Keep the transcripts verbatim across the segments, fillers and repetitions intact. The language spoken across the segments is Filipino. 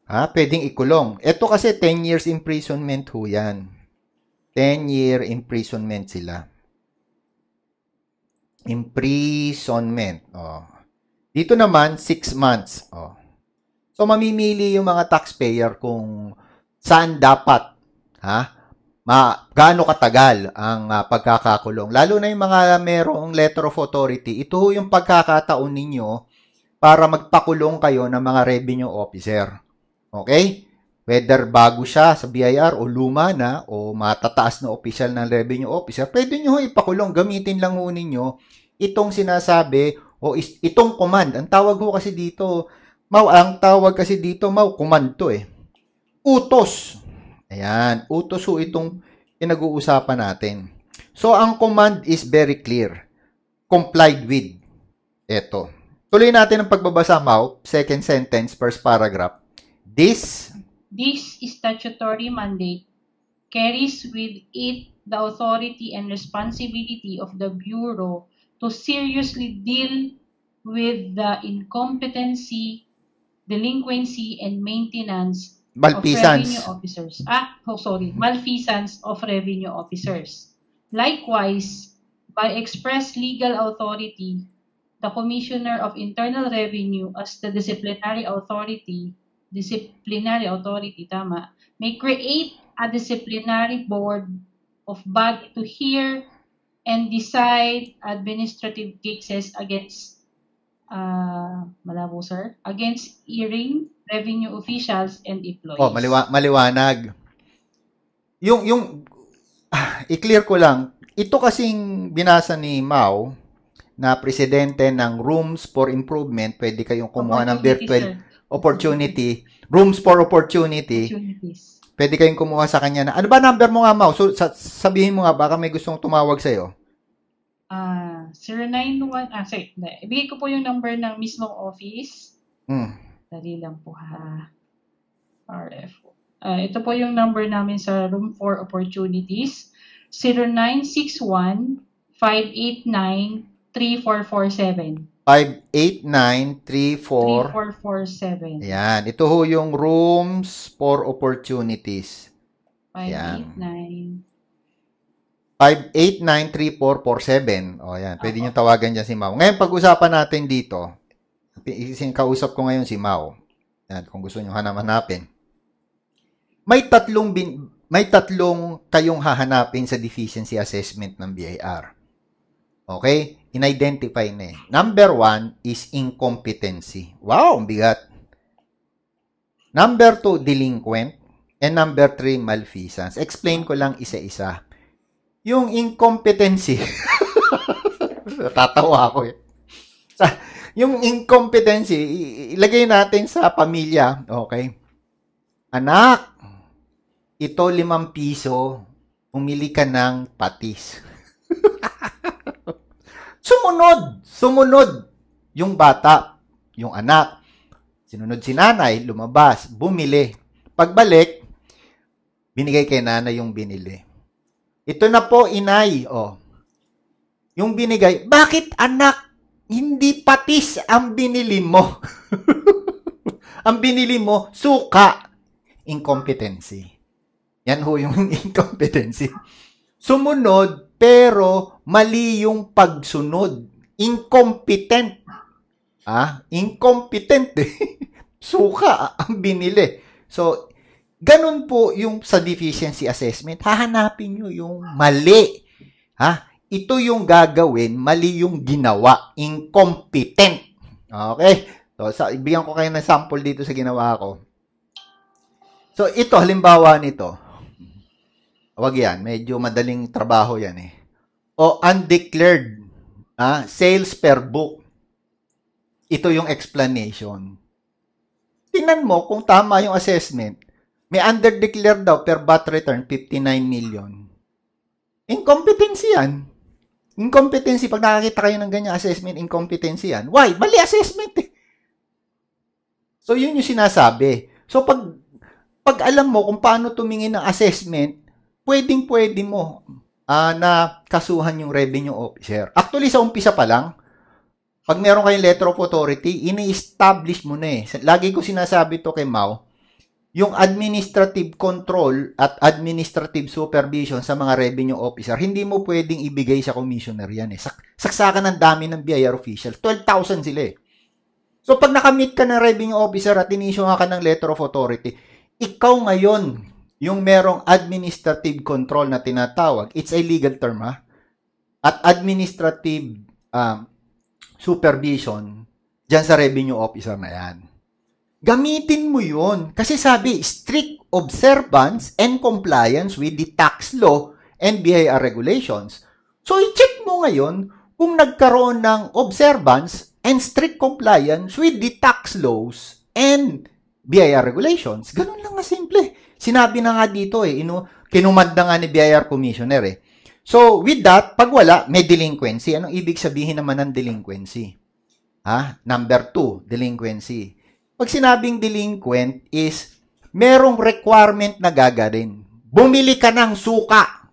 Ha? Pwedeng ikulong. Ito kasi ten years imprisonment ho yan. ten year imprisonment sila. Imprisonment. Oh. Dito naman, six months. Oh. So, mamimili yung mga taxpayer kung saan dapat, ha? Ma, gaano katagal ang uh, pagkakakulong. Lalo na yung mga merong letter of authority, ito yung pagkakataon ninyo para magpakulong kayo ng mga revenue officer. Okay? Whether bago siya sa B I R o luma na o matataas na official ng revenue officer, pwede nyo ipakulong. Gamitin lang ho ninyo itong sinasabi o is, itong command. Ang tawag ho kasi dito, Mau, ang tawag kasi dito, Mau, command to eh. Utos. Ayan, utos ho itong pinag-uusapan natin. So, ang command is very clear. Complied with. Ito. Tuloy natin ang pagbabasa, Mau. Second sentence, first paragraph. This This statutory mandate carries with it the authority and responsibility of the Bureau to seriously deal with the incompetency, delinquency, and maintenance malfeasance. of revenue officers. Ah, oh, sorry. Malfeasance of revenue officers. Likewise, by express legal authority, the Commissioner of Internal Revenue as the disciplinary authority, disciplinary authority, tama, may create a disciplinary board of body to hear and decide administrative cases against Uh, malabo, sir. Against earring revenue officials and employees. Oh, maliwa maliwanag. Yung, yung, ah, i-clear ko lang, ito kasing binasa ni Mau, na presidente ng Rooms for Improvement, pwede kayong kumuha ng virtual opportunity, Rooms for Opportunity, pwede kayong kumuha sa kanya na, ano ba number mo nga, Mau? So, sabihin mo nga, baka may gustong tumawag sa'yo. Ah, uh, zero nine one, ah, sorry, ibigay ko po yung number ng mismong office. Hmm. Dali lang po ha. R F. Uh, ito po yung number namin sa Room for Opportunities. zero nine six one, five eight nine, three four four seven. five eight nine, three four four seven. Ayan. Ito ho yung Rooms for Opportunities. five eight nine five eight nine, three four four seven. O, yan. Pwede nyo tawagan dyan si Mau. Ngayon, pag-usapan natin dito, kausap ko ngayon si Mau. Yan, kung gusto nyo hanap-hanapin. May tatlong, bin, may tatlong kayong hahanapin sa deficiency assessment ng B I R. Okay? In-identify na eh. Number one is incompetency. Wow, ang bigat. Number two, delinquent. And number three, malfeasance. Explain ko lang isa-isa. Yung incompetency, tatawa ako eh. Sa, yung incompetency, ilagay natin sa pamilya, okay? Anak, ito limang piso, umili ka ng patis. Sumunod, sumunod yung bata, yung anak. Sinunod si nanay, lumabas, bumili. Pagbalik, binigay kay nanay yung binili. Ito na po, inay. Oh. Yung binigay, bakit anak, hindi patis ang binili mo? Ang binili mo, suka. Incompetency. Yan ho yung incompetency. Sumunod, pero mali yung pagsunod. Incompetent. Ah, incompetent eh. Suka ang binili. So, ganun po yung sa deficiency assessment. Hahanapin nyo yung mali. Ha? Ito yung gagawin, mali yung ginawa. Incompetent. Okay? So, sa, ibigyan ko kayo ng sample dito sa ginawa ko. So, ito, halimbawa nito. Wag yan. Medyo madaling trabaho yan eh. O, undeclared. Ha? Sales per book. Ito yung explanation. Tingnan mo kung tama yung assessment. May underdeclared daw per B A T return, fifty-nine million. Incompetency yan. Incompetency. Pag nakakita kayo ng ganyan assessment, incompetency yan. Why? Mali assessment eh. So, yun yung sinasabi. So, pag, pag alam mo kung paano tumingin ng assessment, pwedeng-pwede mo uh, na kasuhan yung revenue officer. Actually, sa umpisa pa lang, pag meron kayong letter of authority, ini-establish mo na eh. Lagi ko sinasabi to kay Mau, yung administrative control at administrative supervision sa mga revenue officer, hindi mo pwedeng ibigay sa commissioner yan eh. Sak saksakan ng dami ng B I R official. twelve thousand sila eh. So, pag nakamit ka ng revenue officer at inisyo ka ng letter of authority, ikaw ngayon yung merong administrative control na tinatawag. It's a legal term, ha? At administrative um, supervision dyan sa revenue officer na yan. Gamitin mo yun. Kasi sabi, strict observance and compliance with the tax law and B I R regulations. So, i-check mo ngayon kung nagkaroon ng observance and strict compliance with the tax laws and B I R regulations. Ganun lang nga simple. Sinabi na nga dito eh, ino, kinumad na nga ni B I R Commissioner eh. So, with that, pag wala, may delinquency. Anong ibig sabihin naman ng delinquency? Ha? Number two, delinquency. Pag sinabing delinquent is, merong requirement na gagarin. Bumili ka ng suka.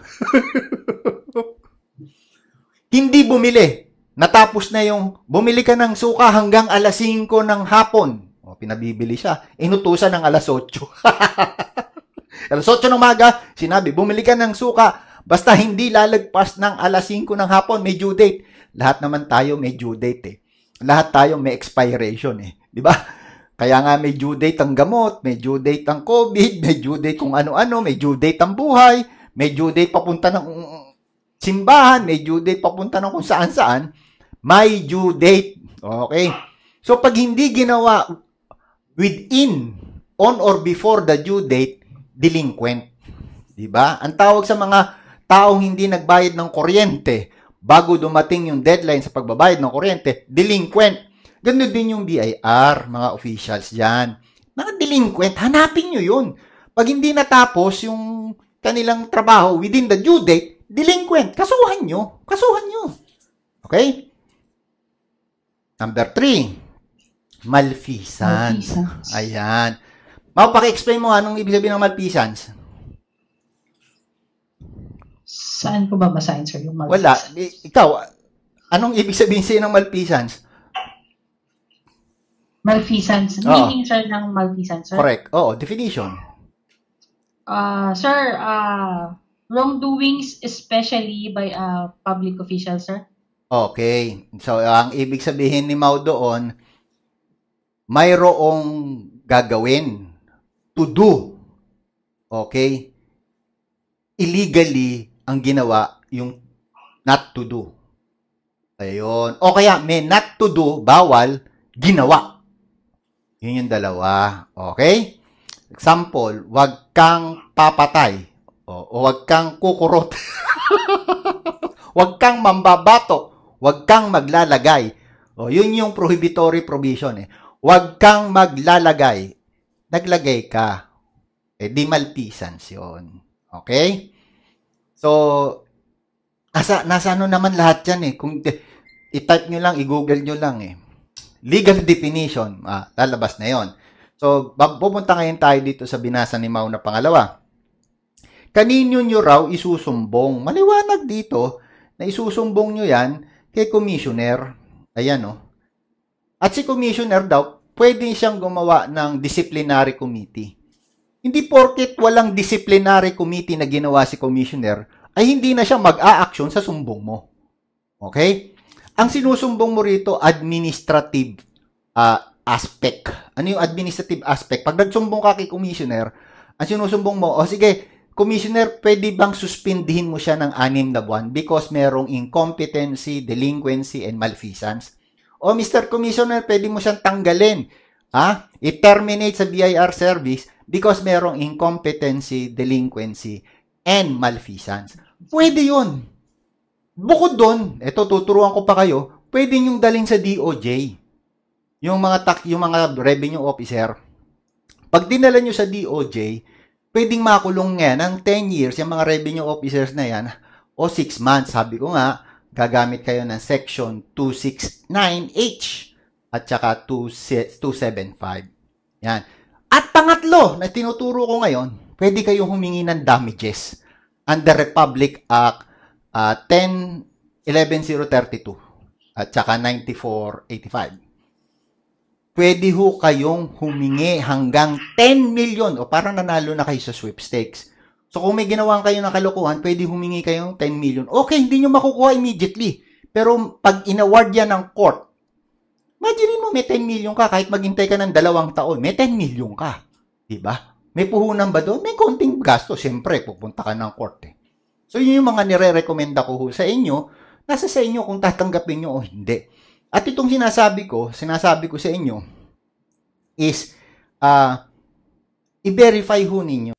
Hindi bumili. Natapos na yung, bumili ka ng suka hanggang alas singko ng hapon. O, pinabibili siya. Inutusan ng alas otso. alas otso ng umaga, sinabi, bumili ka ng suka. Basta hindi lalagpas ng alas singko ng hapon, may due date. Lahat naman tayo may due date eh. Lahat tayo may expiration eh. Di ba? Kaya nga may due date ang gamot, may due date ang COVID, may due date kung ano-ano, may due date ang buhay, may due date papunta ng simbahan, may due date papunta ng kung saan-saan. May due date. Okay? So, pag hindi ginawa within, on or before the due date, delinquent. Diba? Ang tawag sa mga taong hindi nagbayad ng kuryente bago dumating yung deadline sa pagbabayad ng kuryente, delinquent. Ganun din yung B I R, mga officials dyan. Mga delinquent, hanapin nyo yun. Pag hindi natapos yung kanilang trabaho within the due date, delinquent. Kasuhan nyo. Kasuhan nyo. Okay? Number three, malfeasance. malfeasance. Ayan. Mapaki-explain mo anong ibig sabihin ng malfeasance? Saan ko ba basahin, sir, yung malfeasance? Wala. Ikaw, anong ibig sabihin sa'yo ng malfeasance? Malfeasance. Meaning, oh. sir, ng malfeasance, sir? Correct. Oo, definition. Uh, sir, uh, wrongdoings especially by a public official, sir? Okay. So, ang ibig sabihin ni Mau doon, mayroong gagawin, to do. Okay? Illegally, ang ginawa, yung not to do. Ayun. O kaya, may not to do, bawal, ginawa. Yun yung dalawa. Okay? Example, wag kang papatay. O, o wag kang kukurot. Wag kang mambabato. Huwag kang maglalagay. O, yun yung prohibitory provision eh. Huwag kang maglalagay. Naglagay ka. Eh, di malfeasance yun. Okay? So, nasa, nasa ano naman lahat yan eh. Kung i-type nyo lang, i-google nyo lang eh. Legal definition. Ah, lalabas na yon. So, pupunta ngayon tayo dito sa binasa ni Mau na pangalawa. Kanino nyo raw isusumbong? Maliwanag dito na isusumbong nyo yan kay commissioner. Ayan, oh. At si commissioner daw, pwede siyang gumawa ng disciplinary committee. Hindi porket walang disciplinary committee na ginawa si commissioner, ay hindi na siya mag-a-action sa sumbong mo. Okay? Ang sinusumbong mo rito, administrative uh, aspect. Ano yung administrative aspect? Pag nagsumbong ka kay commissioner, ang sinusumbong mo, o oh, sige, commissioner, pwede bang suspindihin mo siya ng anim na buwan because merong incompetency, delinquency, and malfeasance? O Mister Commissioner, pwede mo siyang tanggalin. Ha? I-terminate sa B I R service because merong incompetency, delinquency, and malfeasance. Pwede yun. Bukod doon, eto tuturuan ko pa kayo, pwede nyong dalhin sa D O J. Yung mga, tak, yung mga revenue officer. Pag dinala nyo sa D O J, pwedeng makulong nga ng ten years yung mga revenue officers na yan o six months. Sabi ko nga, gagamit kayo ng section two sixty-nine H at saka two seventy-five. Yan. At pangatlo na tinuturo ko ngayon, pwede kayong humingi ng damages under Republic Act uh, ten eleven zero thirty-two at saka ninety-four eighty-five. pwede ho kayong humingi hanggang ten million o parang nanalo na kayo sa sweepstakes. So, kung may ginawa kayo ng kalokohan, pwede humingi kayo ng ten million. Okay, hindi nyo makukuha immediately. Pero pag inaward yan ng court, imagine mo may ten million ka kahit maghintay ka ng dalawang taon, may ten million ka. Diba? May puhunan ba doon? May konting gasto. Siyempre, pupunta ka ng court eh. So, yun yung mga nire-recommenda ko ho sa inyo. Nasa sa inyo kung tatanggapin nyo o hindi. At itong sinasabi ko, sinasabi ko sa inyo is, uh, i-verify ho ninyo.